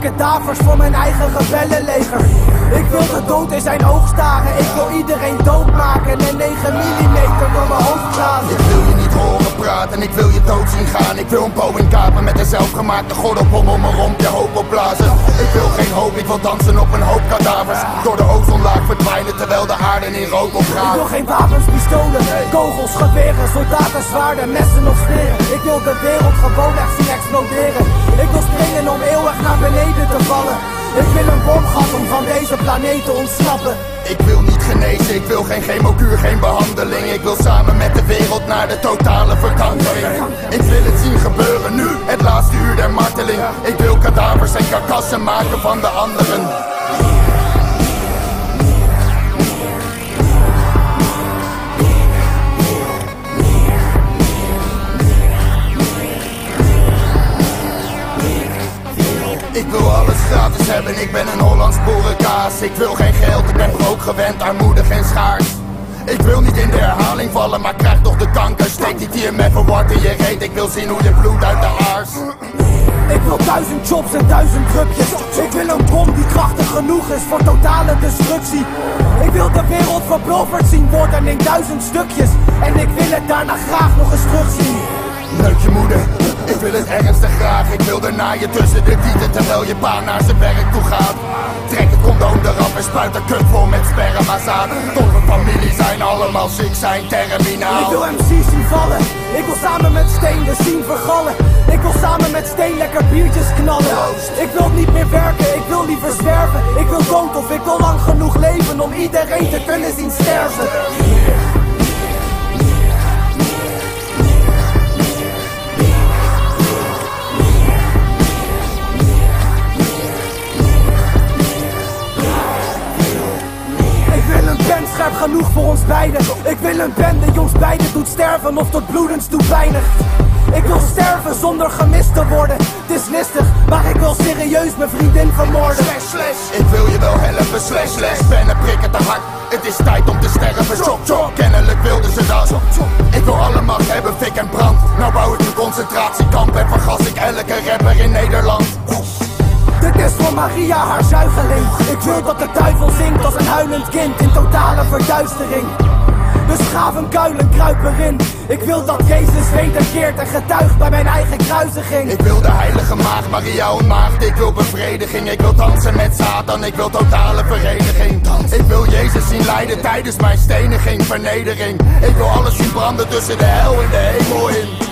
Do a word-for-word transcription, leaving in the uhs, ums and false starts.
kadavers voor mijn eigen rebellenleger. Ik wil de dood in zijn oog staren. Ik wil iedereen doodmaken en negen millimeter door mijn hoofd blazen. Ik wil je niet horen praten, ik wil je dood zien gaan. Ik wil een Boeing kapen met een zelfgemaakte gordelbom om me rond je hoop opblazen. Ik wil geen hoop, ik wil dansen op een hoop kadavers. Door de ozonlaag verdwijnen terwijl de aarde in rook opgaat. Ik wil geen wapens, pistolen, kogels, geweren, soldaten, zwaarden, messen of speren. Ik wil de wereld gewoon echt zien exploderen. Ik wil springen om eeuwig naar beneden te vallen. Ik wil een bomgat om van deze planeet te ontsnappen. Ik wil niet genezen, ik wil geen chemokuur, geen behandeling. Ik wil samen met de wereld naar de totale verkankering. Ik wil het zien gebeuren nu, het laatste uur der marteling. Ik wil kadavers en karkassen maken van de anderen. Ik wil alles gratis hebben, ik ben een Hollands boerenkaas. Ik wil geen geld, ik ben brood gewend, armoedig en schaars. Ik wil niet in de herhaling vallen, maar krijg toch de kanker. Steek niet hier met verward in je reet, ik wil zien hoe je bloed uit de aars. Ik wil duizend jobs en duizend drupjes. Ik wil een bom die krachtig genoeg is voor totale destructie. Ik wil de wereld verpulverd zien worden in duizend stukjes. En ik wil het daarna graag nog eens terugzien. Neuk je moeder, ik wil het ernstig graag. Ik wil daarna je tussen de tieten terwijl je pa naar zijn werk toe gaat. Trek het condoom eraf en spuit de kut vol met spermazaad. Tot we familie zijn, allemaal ziek zijn, terminaal. Ik wil M C's zien vallen. Ik wil samen met Steen de zien vergallen. Ik wil samen met Steen lekker biertjes knallen. Ik wil niet meer werken, ik wil liever zwerven. Ik wil dood of ik wil lang genoeg leven om iedereen te kunnen zien sterven. Scherp genoeg voor ons beiden. Ik wil een band die ons beiden doet sterven of tot bloedens toe pijnigt. Ik wil sterven zonder gemist te worden. Het is listig, maar ik wil serieus mijn vriendin vermoorden. Slash, slash. Ik wil je wel helpen, slash, slash. Pennen prikken te hard. Het is tijd om te sterven, chop, chop. Kennelijk wilden ze dat. Ik wil alle macht hebben, fik en brand. Nou bouw ik een concentratiekamp en vergas ik elke rapper in Nederland. Dit is voor Maria, haar zuigeling. Ik wil dat de duivel zingt als een huilend kind in totale verduistering. Dus graven kuilen, kruip erin. Ik wil dat Jezus wederkeert en getuigt bij mijn eigen kruisiging. Ik wil de heilige maagd, Maria ontmaagd. Ik wil bevrediging, ik wil dansen met Satan. Ik wil totale vereniging. Ik wil Jezus zien lijden tijdens mijn steniging, vernedering. Ik wil alles zien branden tussen de hel en de hemel in.